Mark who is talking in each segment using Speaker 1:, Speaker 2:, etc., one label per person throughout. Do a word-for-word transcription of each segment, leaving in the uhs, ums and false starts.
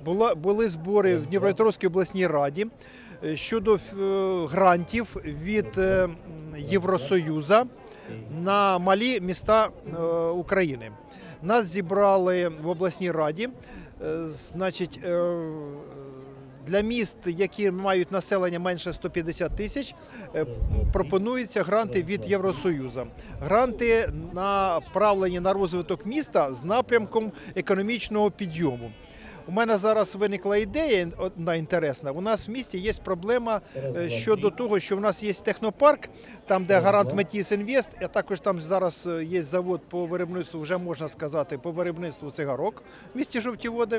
Speaker 1: була, були збори в Дніпропетровській обласній раді щодо грантів від Євросоюзу на малі міста України. Нас зібрали в обласній раді, значить, для міст, які мають населення менше ста п'ятдесят тисяч, пропонуються гранти від Євросоюзу. Гранти направлені на розвиток міста з напрямком економічного підйому. У мене зараз виникла ідея, одна інтересна. У нас в місті є проблема щодо того, що в нас є технопарк, там де гарант Метіс Інвест, а також там зараз є завод по виробництву, вже можна сказати, по виробництву цигарок в місті Жовті Води.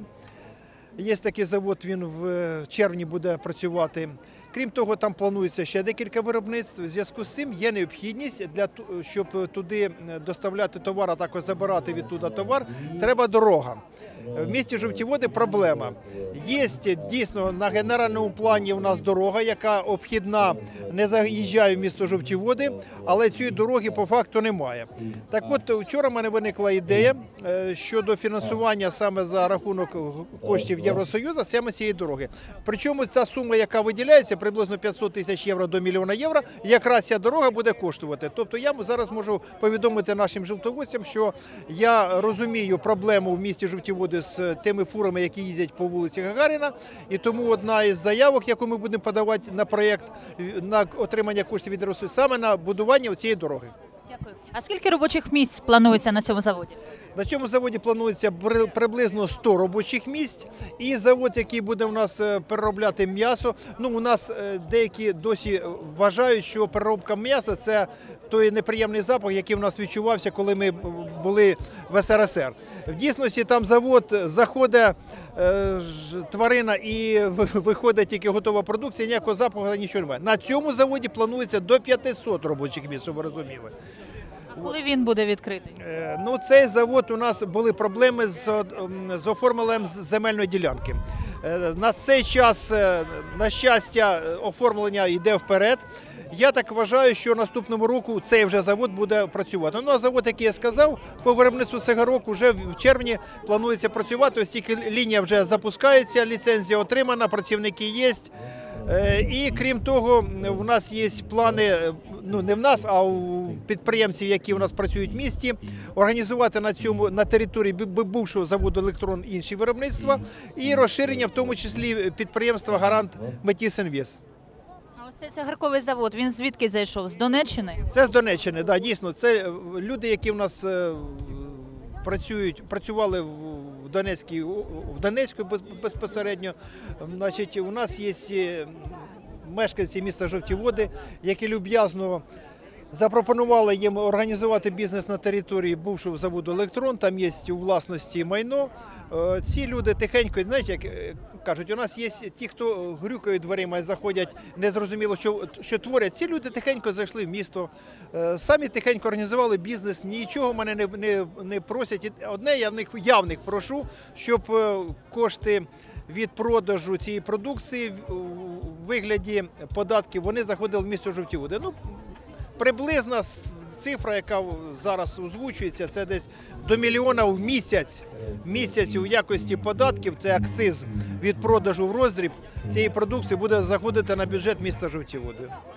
Speaker 1: Є такий завод, він в червні буде працювати. Крім того, там планується ще декілька виробництв. У зв'язку з цим є необхідність, для, щоб туди доставляти товар, а також забирати відтуди товар, треба дорога. В місті Жовті Води проблема. Є дійсно на генеральному плані у нас дорога, яка обхідна, не заїжджає в місто Жовті Води, але цієї дороги по факту немає. Так от, вчора в мене виникла ідея щодо фінансування саме за рахунок коштів Євросоюзу саме цієї дороги. Причому та сума, яка виділяється, приблизно п'ятсот тисяч євро до мільйона євро, якраз ця дорога буде коштувати. Тобто я зараз можу повідомити нашим жовтоводцям, що я розумію проблему в місті Жовті Води з тими фурами, які їздять по вулиці Гагаріна, і тому одна із заявок, яку ми будемо подавати на проєкт на отримання коштів від Євросоюзу, саме на будування цієї дороги.
Speaker 2: Дякую. А скільки робочих місць планується на цьому заводі?
Speaker 1: На цьому заводі планується приблизно сто робочих місць. І завод, який буде у нас переробляти м'ясо, ну, у нас деякі досі вважають, що переробка м'яса – це той неприємний запах, який у нас відчувався, коли ми були в ес ер ес ер. В дійсності там завод, заходить е, тварина і виходить тільки готова продукція, ніякого запаху, нічого немає. На цьому заводі планується до п'ятисот робочих місць, щоб ви розуміли.
Speaker 2: А коли він буде відкритий?
Speaker 1: Ну, цей завод, у нас були проблеми з, з оформленням земельної ділянки. На цей час, на щастя, оформлення йде вперед. Я так вважаю, що наступного року цей вже завод буде працювати. Ну, а завод, який я сказав, по виробництву цигарок вже в червні планується працювати. Ось тільки лінія вже запускається, ліцензія отримана, працівники є. І крім того, в нас є плани, ну не в нас, а у підприємців, які у нас працюють в місті, організувати на цьому, на території бувшого заводу «Електрон» інші виробництва і розширення, в тому числі підприємства «Гарант Метіс Інвест».
Speaker 2: А ось цей цигарковий завод, він звідки зайшов? З Донеччини?
Speaker 1: Це з Донеччини, да, дійсно. Це люди, які в нас працюють, працювали в Донецькій, в Донецьку безпосередньо. Значить, у нас є мешканці міста Жовті Води, які люб'язно запропонували їм організувати бізнес на території бувшого заводу «Електрон», там є у власності майно. Ці люди тихенько, знаєте, як кажуть, у нас є ті, хто грюкають дверима і заходять, незрозуміло, що, що творять. Ці люди тихенько зайшли в місто, самі тихенько організували бізнес, нічого мене не, не, не просять. Одне я в них явних прошу, щоб кошти від продажу цієї продукції в вигляді податків, вони заходили в місто Жовті Води. Ну, приблизна цифра, яка зараз озвучується, це десь до мільйона в місяць. Місяць у якості податків, це акциз від продажу в роздріб цієї продукції буде заходити на бюджет міста Жовті Води.